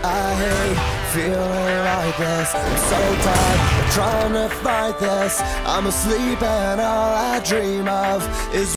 I hate feeling like this. I'm so tired of trying to fight this. I'm asleep and all I dream of is